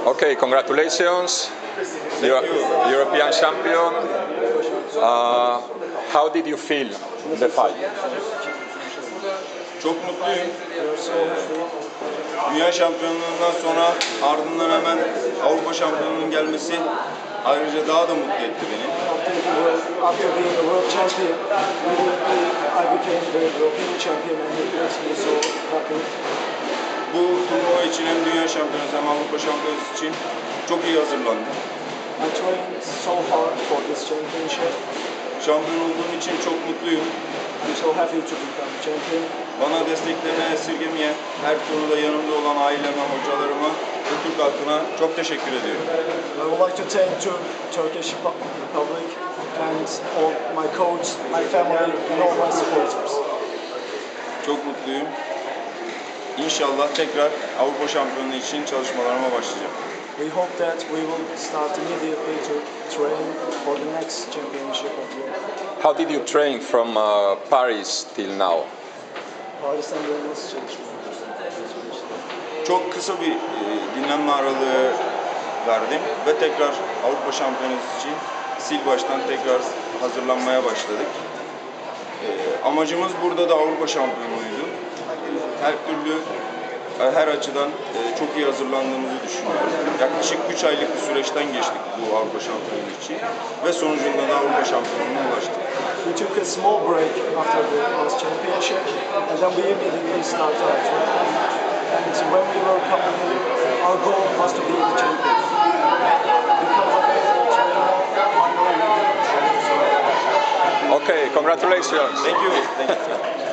Okay, congratulations, European champion. How did you feel in the fight? Çok mutluyum. Dünya şampiyonluğundan sonra ardından hemen Avrupa şampiyonluğunun gelmesi ayrıca daha da mutlu etti beni. After being a world champion, immediately I became the European champion and it makes me so happy. Bu turnuva için hem dünya şampiyonası hem Avrupa şampiyonası için çok iyi hazırlandım. I trained so hard for this championship. Şampiyon olduğum için çok mutluyum. I'm so happy to become champion. Bana desteklerini esirgemeyen, her konuda yanımda olan aileme, hocalarıma ve Türk halkına çok teşekkür ediyorum. I would like to thank to Turkish Republic and all my coach, my family and all my supporters. Çok mutluyum. İnşallah tekrar Avrupa şampiyonluğu için çalışmalarıma başlayacağım. We hope that we will start immediately to train for the next championship of Europe. How did you train from Paris till now? Paris'ten nasıl çalıştın? Çok kısa bir dinlenme aralığı verdim ve tekrar Avrupa şampiyonası için sil baştan tekrar hazırlanmaya başladık. Amacımız burada da Avrupa şampiyonluğuydu. Her türlü, her açıdan çok iyi hazırlandığımızı düşünüyorum. Yaklaşık 3 aylık bir süreçten geçtik bu Avrupa şampiyonluğu için ve sonucunda da Avrupa şampiyonluğuna ulaştık. We took a small break after the last championship and then we immediately started our training. And when we were coming here, our goal was to be the champion. Because of the training, I know we did. Okay, congratulations. Thank you. Thank you.